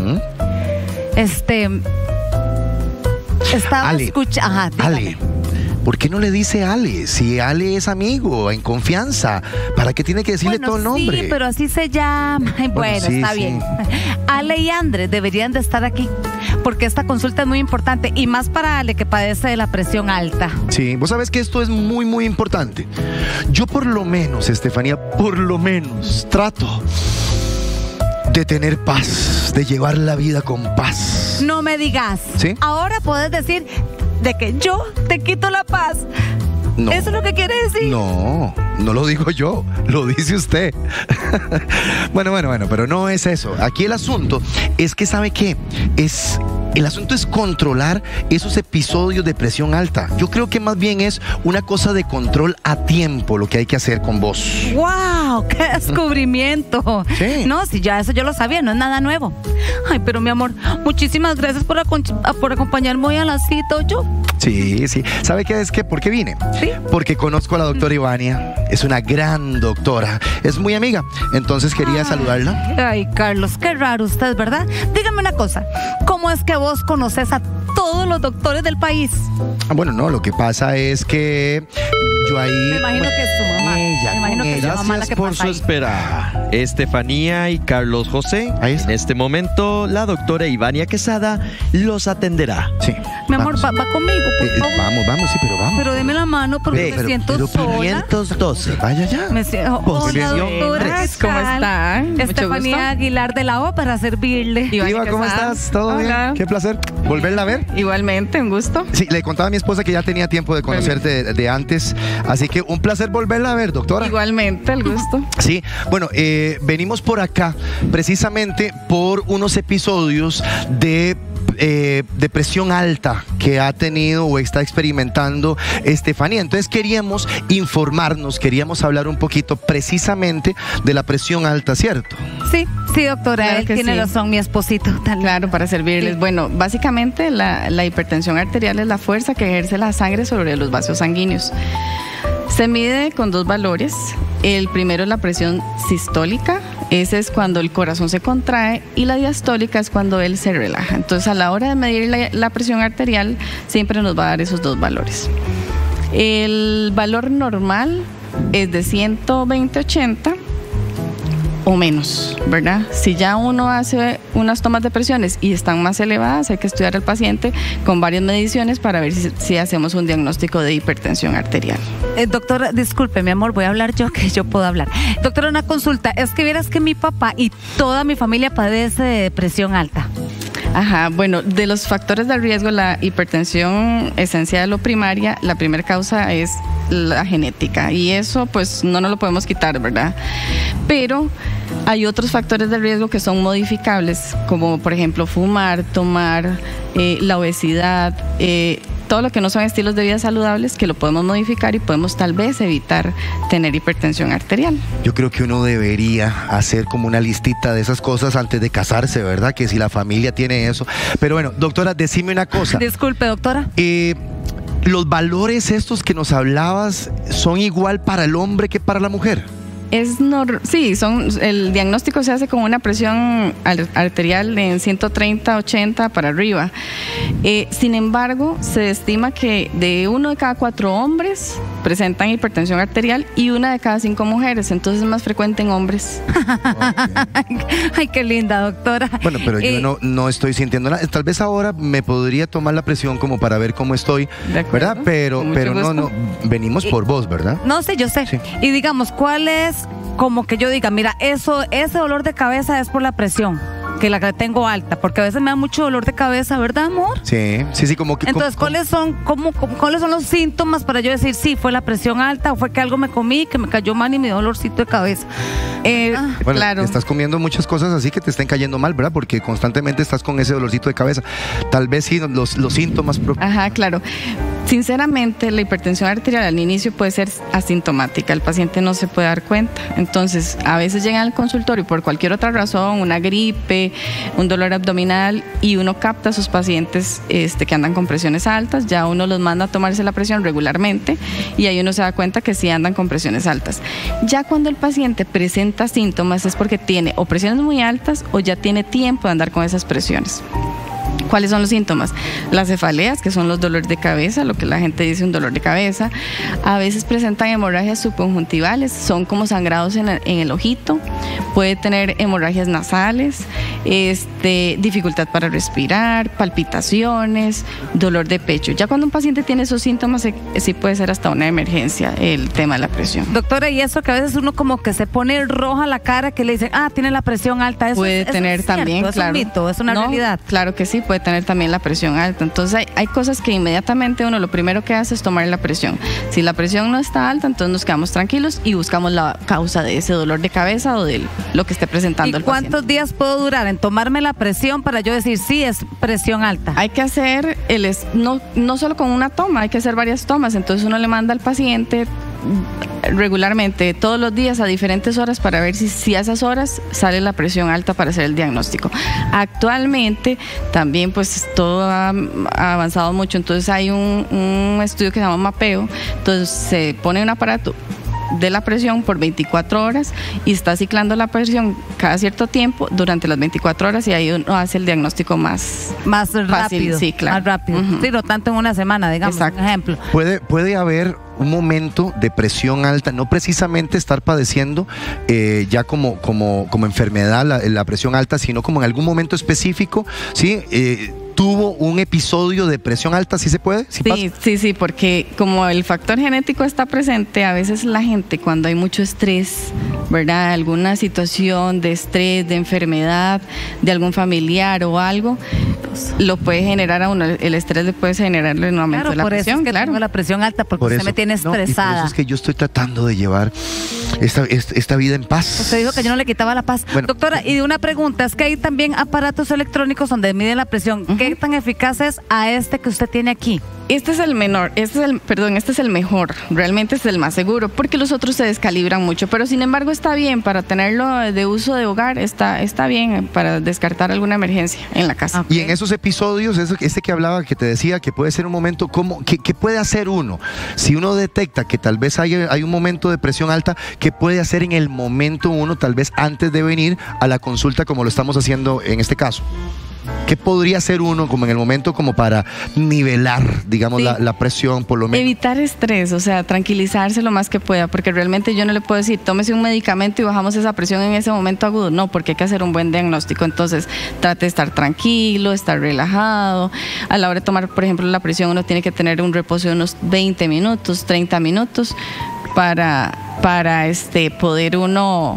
Estaba Ale, escuchando. Ajá, dígame. Ale, ¿por qué no le dice Ale? Si Ale es amigo, en confianza, ¿para qué tiene que decirle todo el nombre? Sí, pero así se llama. Ay, bueno, sí, está sí. bien. Ale y Andrés deberían de estar aquí, porque esta consulta es muy importante, y más para Ale, que padece de la presión alta. Sí, vos sabés que esto es muy, muy importante. Yo por lo menos, Estefanía, por lo menos trato de tener paz, de llevar la vida con paz. No me digas. ¿Sí? Ahora puedes decir de que yo te quito la paz. No. ¿Eso es lo que quiere decir? No, no lo digo yo, lo dice usted. Bueno, pero no es eso. Aquí el asunto es que, ¿sabe qué? Es El asunto es controlar esos episodios de presión alta. Yo creo que más bien es una cosa de control a tiempo lo que hay que hacer con vos. ¡Wow! ¡Qué descubrimiento! Sí. No, si ya eso yo lo sabía, no es nada nuevo. Ay, pero mi amor, muchísimas gracias por acompañarme hoy a la cita, yo. Sí, sí. ¿Sabe qué es que? ¿Por qué vine? Sí. Porque conozco a la doctora Ivania. Es una gran doctora. Es muy amiga. Entonces quería saludarla. Ay, Carlos, qué raro usted, ¿verdad? Dígame una cosa. ¿Cómo es que vos conoces a todos los doctores del país? Bueno, no, lo que pasa es que yo ahí... Me imagino que es su mamá. Me imagino que es su mamá la que por pasa su ahí. espera. Estefanía y Carlos José. Ahí está. En este momento, la doctora Ivania Quesada los atenderá. Sí. Mi amor, vamos. va conmigo, por favor. Vamos, sí, pero vamos. Pero deme la mano porque me siento sola. 512. Vaya ya. Me siento... Hola, doctora. ¿Cómo está? Mucho Estefanía gusto. Aguilar de la Ópera, servirle. Iva, ¿cómo estás? ¿Todo Hola. bien? Qué placer volverla a ver. Igualmente, un gusto. Sí, le contaba a mi esposa que ya tenía tiempo de conocerte de antes, así que un placer volverla a ver, doctora. Igualmente, el gusto. Sí, bueno, venimos por acá precisamente por unos episodios de presión alta que ha tenido o está experimentando Estefanía. Entonces queríamos informarnos, queríamos hablar un poquito precisamente de la presión alta, ¿cierto? Sí, doctora, Claro él que tiene sí. razón, mi esposito. Claro, para servirles. Sí. Bueno, básicamente la hipertensión arterial es la fuerza que ejerce la sangre sobre los vasos sanguíneos. Se mide con dos valores. El primero es la presión sistólica. Ese es cuando el corazón se contrae, y la diastólica es cuando él se relaja. Entonces, a la hora de medir la presión arterial, siempre nos va a dar esos dos valores. El valor normal es de 120/80 o menos, ¿verdad? Si ya uno hace unas tomas de presiones y están más elevadas, hay que estudiar al paciente con varias mediciones para ver si hacemos un diagnóstico de hipertensión arterial. Doctora, disculpe, mi amor, voy a hablar yo, que yo puedo hablar. Doctora, una consulta. Es que vieras que mi papá y toda mi familia padece de presión alta. Ajá, bueno, de los factores de riesgo, la hipertensión esencial o primaria, la primera causa es la genética, y eso pues no nos lo podemos quitar, ¿verdad? Pero hay otros factores de riesgo que son modificables, como por ejemplo fumar, tomar, la obesidad, todo lo que no son estilos de vida saludables, que lo podemos modificar y podemos tal vez evitar tener hipertensión arterial. Yo creo que uno debería hacer como una listita de esas cosas antes de casarse, ¿verdad? Que si la familia tiene eso. Pero bueno, doctora, decime una cosa. Disculpe, doctora. ¿Los valores estos que nos hablabas son igual para el hombre que para la mujer? Sí, el diagnóstico se hace con una presión arterial en 130/80 para arriba. Sin embargo, se estima que de 1 de cada 4 hombres presentan hipertensión arterial y 1 de cada 5 mujeres, entonces es más frecuente en hombres. Ay, qué linda, doctora. Bueno, pero yo no estoy sintiendo nada. Tal vez ahora me podría tomar la presión como para ver cómo estoy, De acuerdo, ¿verdad? Pero no, venimos por vos, ¿verdad? No sé, yo sé. Sí. Y digamos, ¿cuál es como que yo diga, mira, ese dolor de cabeza es por la presión, que la que tengo alta, porque a veces me da mucho dolor de cabeza, ¿verdad, amor? Sí, como que... Entonces, ¿cuáles son los síntomas para yo decir, sí, fue la presión alta o fue que algo me comí, que me cayó mal y me dio dolorcito de cabeza? Bueno, claro. estás comiendo muchas cosas así que te estén cayendo mal, ¿verdad? Porque constantemente estás con ese dolorcito de cabeza. Tal vez sí, los síntomas... Ajá, claro. Sinceramente, la hipertensión arterial al inicio puede ser asintomática, el paciente no se puede dar cuenta. Entonces, a veces llegan al consultorio por cualquier otra razón, una gripe, un dolor abdominal, y uno capta a sus pacientes que andan con presiones altas, ya uno los manda a tomarse la presión regularmente y ahí uno se da cuenta que sí andan con presiones altas. Ya cuando el paciente presenta síntomas es porque tiene o presiones muy altas o ya tiene tiempo de andar con esas presiones. ¿Cuáles son los síntomas? Las cefaleas, que son los dolores de cabeza, lo que la gente dice un dolor de cabeza. A veces presentan hemorragias subconjuntivales, son como sangrados en el ojito. Puede tener hemorragias nasales, dificultad para respirar, palpitaciones, dolor de pecho. Ya cuando un paciente tiene esos síntomas, sí puede ser hasta una emergencia el tema de la presión. Doctora, y eso que a veces uno como que se pone roja la cara, que le dicen, tiene la presión alta. Eso puede tener es también, cierto, claro. Es un mito, es una realidad. Claro que sí, puede tener también la presión alta. Entonces hay cosas que inmediatamente uno lo primero que hace es tomar la presión. Si la presión no está alta, entonces nos quedamos tranquilos y buscamos la causa de ese dolor de cabeza o de lo que esté presentando el paciente. ¿Y cuántos días puedo durar en tomarme la presión para yo decir sí es presión alta? Hay que hacer no solo con una toma, hay que hacer varias tomas. Entonces uno le manda al paciente regularmente todos los días a diferentes horas para ver si a esas horas sale la presión alta para hacer el diagnóstico. Actualmente también pues todo ha avanzado mucho, entonces hay un estudio que se llama mapeo, entonces se pone un aparato de la presión por 24 horas y está ciclando la presión cada cierto tiempo durante las 24 horas y ahí uno hace el diagnóstico más rápido. Fácil, sí, claro. Más rápido. Sí, no tanto en una semana, digamos, exacto. Un ejemplo. Puede haber un momento de presión alta, no precisamente estar padeciendo ya como enfermedad la presión alta, sino como en algún momento específico, ¿sí? ¿Tuvo un episodio de presión alta? ¿Sí se puede? Sí, porque como el factor genético está presente, a veces la gente cuando hay mucho estrés, ¿verdad? Alguna situación de estrés, de enfermedad, de algún familiar o algo, lo puede generar a uno, el estrés le puede generarle un aumento de la presión. Por eso es que tengo la presión alta, porque usted me tiene estresada. Por eso es que yo estoy tratando de llevar esta vida en paz. Usted dijo que yo no le quitaba la paz. Bueno, doctora, y una pregunta, es que hay también aparatos electrónicos donde miden la presión. ¿Qué tan eficaz es a este que usted tiene aquí? Este es el menor, este es el mejor, realmente es el más seguro, porque los otros se descalibran mucho, pero sin embargo está bien para tenerlo de uso de hogar, está bien para descartar alguna emergencia en la casa. Y en esos episodios, que hablaba, que te decía que puede ser un momento, ¿qué puede hacer uno? Si uno detecta que tal vez hay un momento de presión alta, ¿qué puede hacer en el momento uno, tal vez antes de venir a la consulta como lo estamos haciendo en este caso? ¿Qué podría hacer uno como en el momento como para nivelar, digamos, la presión por lo menos? Evitar estrés, o sea, tranquilizarse lo más que pueda, porque realmente yo no le puedo decir, tómese un medicamento y bajamos esa presión en ese momento agudo. No, porque hay que hacer un buen diagnóstico. Entonces, trate de estar tranquilo, estar relajado. A la hora de tomar, por ejemplo, la presión, uno tiene que tener un reposo de unos 20 minutos, 30 minutos para poder uno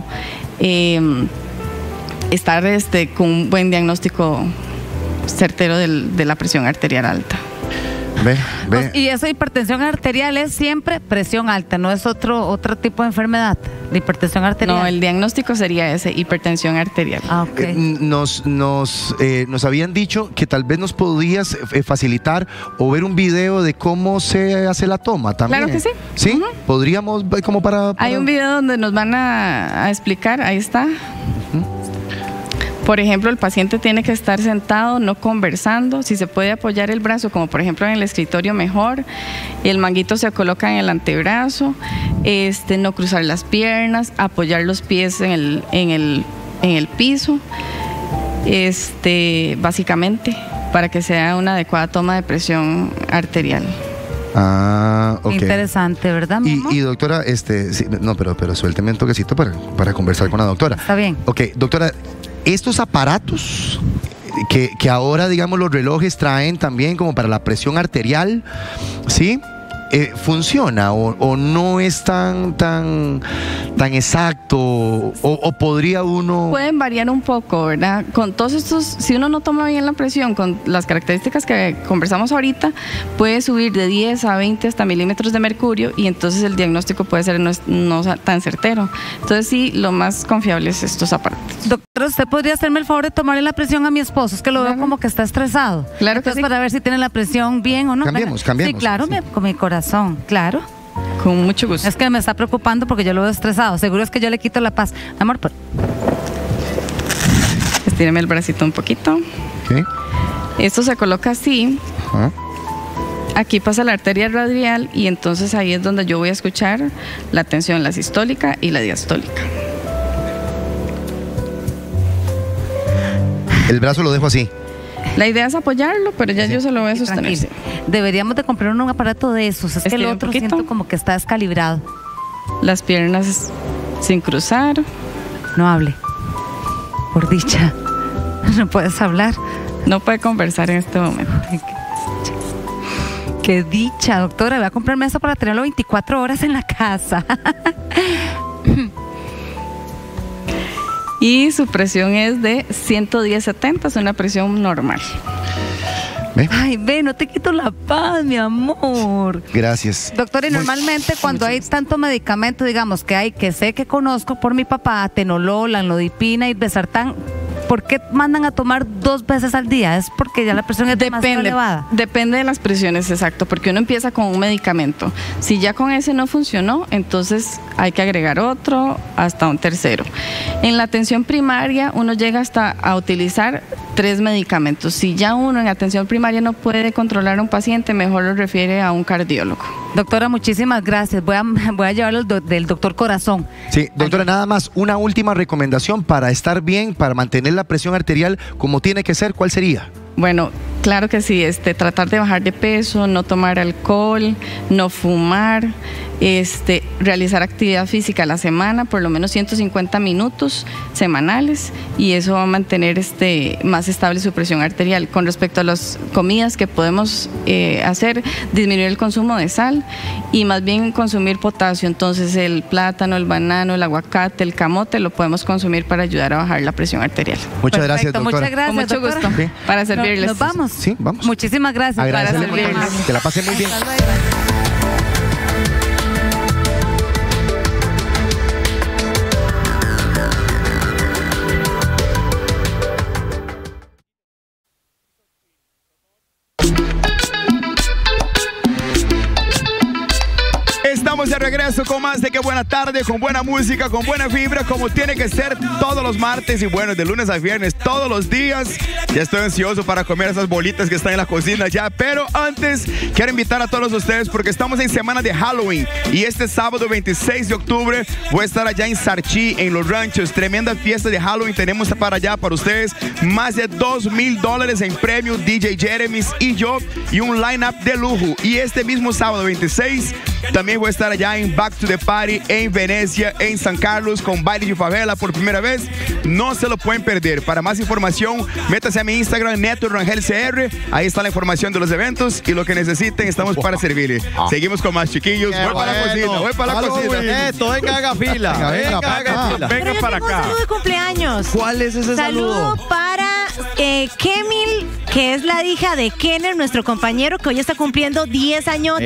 estar con un buen diagnóstico certero de la presión arterial alta. Ve. Y esa hipertensión arterial es siempre presión alta, no es otro tipo de enfermedad, de hipertensión arterial. No, el diagnóstico sería ese, hipertensión arterial. Nos habían dicho que tal vez nos podías facilitar o ver un video de cómo se hace la toma también. Claro que sí. ¿Sí? Podríamos ver como para... Hay un video donde nos van a explicar, ahí está. Por ejemplo, el paciente tiene que estar sentado, no conversando. Si se puede apoyar el brazo, como por ejemplo en el escritorio, mejor. El manguito se coloca en el antebrazo. No cruzar las piernas, apoyar los pies en el piso. Básicamente, para que sea una adecuada toma de presión arterial. Ok. Interesante, ¿verdad, mamá? Y doctora, sí, no, pero suélteme un toquecito para conversar con la doctora. Está bien. Ok, doctora, estos aparatos que ahora, digamos, los relojes traen también como para la presión arterial, ¿sí? ¿Funciona o no es tan exacto o podría uno...? Pueden variar un poco, ¿verdad? Con todos estos, si uno no toma bien la presión, con las características que conversamos ahorita, puede subir de 10 a 20 hasta milímetros de mercurio y entonces el diagnóstico puede ser no tan certero. Entonces sí, lo más confiable es estos aparatos. Doctora, ¿usted podría hacerme el favor de tomarle la presión a mi esposo? Es que lo veo como que está estresado. Claro que sí. Para ver si tiene la presión bien o no. Cambiemos. Sí, claro, sí. Con mi corazón, claro. Con mucho gusto. Es que me está preocupando porque yo lo veo estresado. Seguro es que yo le quito la paz. Amor, estíreme el bracito un poquito. ¿Qué? Esto se coloca así. Ajá. Aquí pasa la arteria radial y entonces ahí es donde yo voy a escuchar la tensión, la sistólica y la diastólica. El brazo lo dejo así. La idea es apoyarlo, pero ya yo se lo voy a sostener. Sí. Deberíamos de comprar un aparato de esos. Es que el otro siento como que está descalibrado. Las piernas sin cruzar. No hable. Por dicha. No puedes hablar. No puede conversar en este momento. Ay, qué dicha, doctora. Voy a comprarme eso para tenerlo 24 horas en la casa. Y su presión es de 110/70, es una presión normal. Ay, ve, no te quito la paz, mi amor. Gracias. Doctor, y normalmente cuando hay tanto medicamento, digamos, que hay, que sé que conozco por mi papá, atenolol, amlodipina y Besartán, ¿por qué mandan a tomar 2 veces al día? ¿Es porque ya la presión es demasiado elevada? Depende de las presiones, exacto, porque uno empieza con un medicamento. Si ya con ese no funcionó, entonces hay que agregar otro, hasta un tercero. En la atención primaria, uno llega hasta a utilizar 3 medicamentos. Si ya uno en atención primaria no puede controlar a un paciente, mejor lo refiere a un cardiólogo. Doctora, muchísimas gracias. Voy a llevarlo del doctor Corazón. Sí, doctora, nada más, una última recomendación para estar bien, para mantener la presión arterial como tiene que ser, ¿cuál sería? Bueno, claro que sí, tratar de bajar de peso, no tomar alcohol, no fumar, realizar actividad física a la semana, por lo menos 150 minutos semanales, y eso va a mantener más estable su presión arterial. Con respecto a las comidas que podemos hacer, disminuir el consumo de sal y más bien consumir potasio. Entonces el plátano, el banano, el aguacate, el camote lo podemos consumir para ayudar a bajar la presión arterial. Muchas gracias, doctora. Muchas gracias, con mucho doctora. gusto. Sí. Para servirles. ¿Nos vamos? Sí, vamos. Muchísimas gracias. Agradecele Para servirles. mucho. Que la pasen muy bien. Estamos de regreso con más de Qué Buena Tarde, con buena música, con buena fibra, como tiene que ser todos los martes y bueno, de lunes a viernes, todos los días. Ya estoy ansioso para comer esas bolitas que están en la cocina ya, pero antes quiero invitar a todos ustedes porque estamos en semana de Halloween y este sábado 26 de octubre voy a estar allá en Sarchí, en Los Ranchos. Tremenda fiesta de Halloween tenemos para allá para ustedes, más de $2,000 en premios, DJ Jeremy's y yo, y un line-up de lujo. Y este mismo sábado 26 también voy a estar allá en Back to the Party en Venecia, en San Carlos, con baile de favela por primera vez. No se lo pueden perder. Para más información, métase a mi Instagram, Neto Rangel CR. Ahí está la información de los eventos y lo que necesiten, estamos para servirle. Seguimos con más, chiquillos. Voy para la cocina, voy para la cocina. Neto, venga, haga fila. Venga para Un saludo de cumpleaños. ¿Cuál es ese saludo? Saludo para Kemil, que es la hija de Kenner, nuestro compañero, que hoy está cumpliendo 10 años.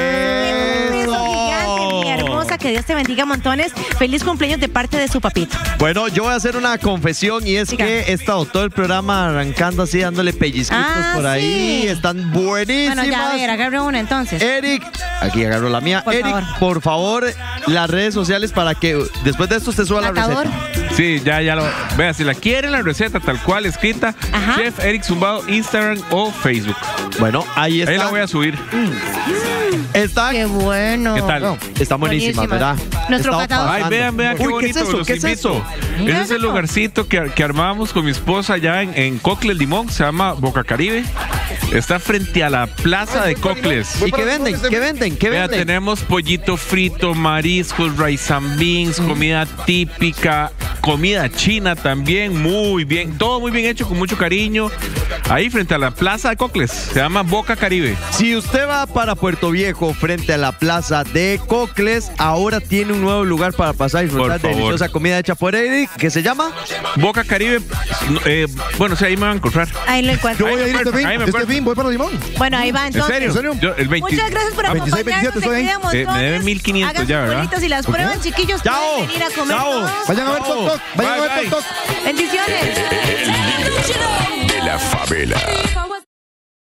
Un beso gigante, mi hermosa, que Dios te bendiga montones. Feliz cumpleaños de parte de su papito. Bueno, yo voy a hacer una confesión y es que he estado todo el programa arrancando así, dándole pellizquitos por ahí. Están buenísimas. Bueno, ya a ver, agarre una entonces. Eric, aquí agarro la mía. Por favor, las redes sociales para que después de esto usted suba la receta. Sí, ya lo. Vea, si la quieren la receta tal cual escrita, Chef Eric Zumbado, Instagram o Facebook. Bueno, ahí está. Ahí la voy a subir. Está. Qué bueno. ¿Qué tal? Está buenísima, ¿verdad? Nuestro catador. Ay, vean qué bonito. ¿Qué es eso? Los ¿Qué es invito. eso? Ese es el lugarcito que armamos con mi esposa allá en Cocle, Limón. Se llama Boca Caribe. Está frente a la plaza de Cocles. ¿Y qué venden? ¿Qué venden? ¿Qué Vea, venden? tenemos pollito frito, mariscos, rice and beans, comida típica, comida china también, muy bien. Todo muy bien hecho, con mucho cariño. Ahí frente a la plaza de Cocles. Se llama Boca Caribe. Si usted va para Puerto Viejo, frente a la plaza de Cocles, ahora tiene un nuevo lugar para pasar y disfrutar de deliciosa comida hecha por Eric, que se llama Boca Caribe. Bueno, sí, ahí me van a encontrar. Ahí lo encuentro. Yo voy a ir este fin, voy para Limón. Bueno, ahí va entonces. ¿En serio? Yo, el 20, Muchas gracias por 26, acompañarnos. 27 estoy ahí. me deben 1,500 Hagan ya, sus ¿verdad? bolitas y las prueban, chiquillos. Chao. Pueden venir a comer Chao. todos. Vayan a ver Toc Toc. Vayan a ver Bye, Toc Toc. Bendiciones. El líder de la favela.